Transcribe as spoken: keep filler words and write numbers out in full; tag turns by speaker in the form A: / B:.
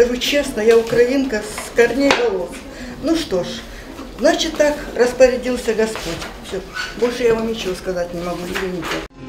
A: скажу честно, я украинка с корней волос. Ну что ж, значит так распорядился Господь. Все, больше я вам ничего сказать не могу, извините.